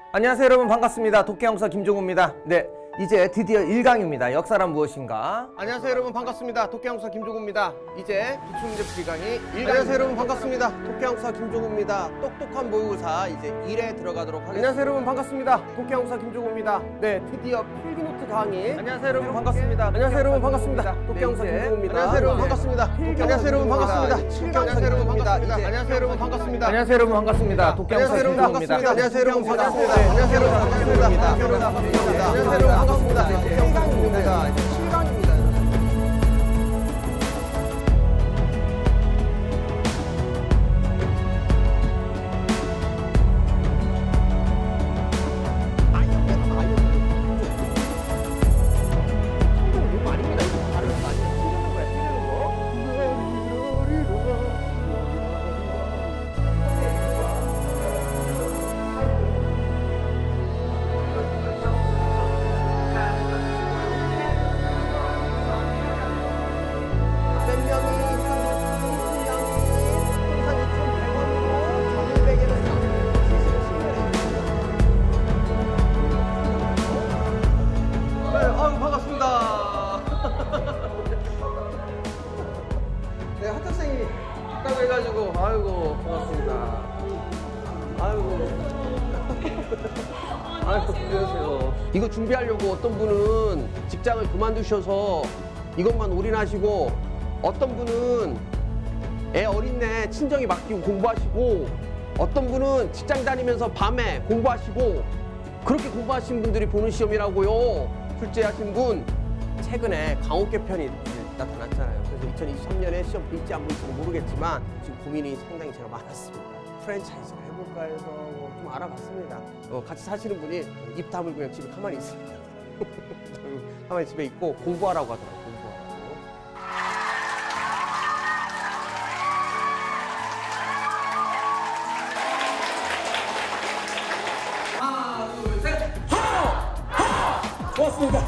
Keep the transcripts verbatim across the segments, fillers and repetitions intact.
안녕하세요 여러분, 반갑습니다. 독해영사 김종우입니다. 네, 이제 드디어 일 강입니다. 역사란 무엇인가? 안녕하세요 여러분, 반갑습니다. 독해영사 김종우입니다. 이제 기출문제 풀이 강의 일 강. 안녕하세요 여러분, 반갑습니다. 독해영사 김종우입니다. 똑똑한 모의고사 이제 일에 들어가도록 하겠습니다. 안녕하세요 여러분, 반갑습니다. 독해영사 김종우입니다. 네, 드디어 필기노트 강의. 안녕하세요 여러분, 반갑습니다. 안녕하세요 여러분, 반갑습니다. 독해영사 김종우입니다. 안녕하세요 여러분, 반갑습니다. 안녕하세요 여러분, 반갑습니다. 칠 강 안녕하세요 여러분, 반갑습니다. 안녕하세요 여러분, 반갑습니다. 안녕하세요 여러분, 반갑습니다. 독해영사 김종우입니다. 안녕하세요 여러분, 반갑습니다. 안녕하세요 여러분, 반갑습니다. 안녕하세요 여러분, 반갑습니다. 안녕하세요 여러분, 반갑습니다. 칠 강입니다. 칠 강입니다. 네, 학교생이 있다고 해가지고 아이고 반갑습니다. 아이고 아이고 안녕하세요. 이거 준비하려고 어떤 분은 직장을 그만두셔서 이것만 올인하시고, 어떤 분은 애 어린애 친정이 맡기고 공부하시고, 어떤 분은 직장 다니면서 밤에 공부하시고, 그렇게 공부하신 분들이 보는 시험이라고요. 출제하신 분. 최근에 강옥 개편이 나타났잖아요. 그래서 이천이십삼 년에 시험 볼지 안 볼지는 모르겠지만 지금 고민이 상당히 제가 많았습니다. 프랜차이즈를 해볼까 해서 좀 알아봤습니다. 어, 같이 사시는 분이 입 다물고 그냥 집에 가만히 있습니다. 가만히 집에 있고 공부하라고 하더라고요. 공부하라고. 하나, 둘, 셋! 하나! 하나! 고맙습니다.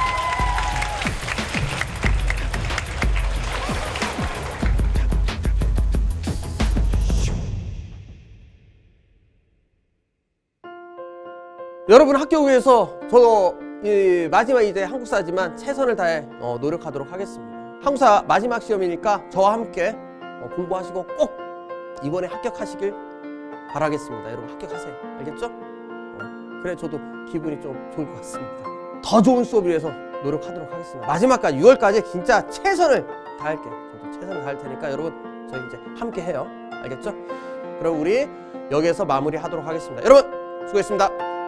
여러분 학교 위해서 저도 이 마지막 이제 한국사지만 최선을 다해 어, 노력하도록 하겠습니다. 한국사 마지막 시험이니까 저와 함께 어, 공부하시고 꼭 이번에 합격하시길 바라겠습니다. 여러분 합격하세요. 알겠죠? 어, 그래 저도 기분이 좀 좋을 것 같습니다. 더 좋은 수업을 위해서 노력하도록 하겠습니다. 마지막까지 유월까지 진짜 최선을 다할게요. 저도 최선을 다할 테니까 여러분 저희 이제 함께 해요. 알겠죠? 그럼 우리 여기에서 마무리하도록 하겠습니다. 여러분 수고했습니다.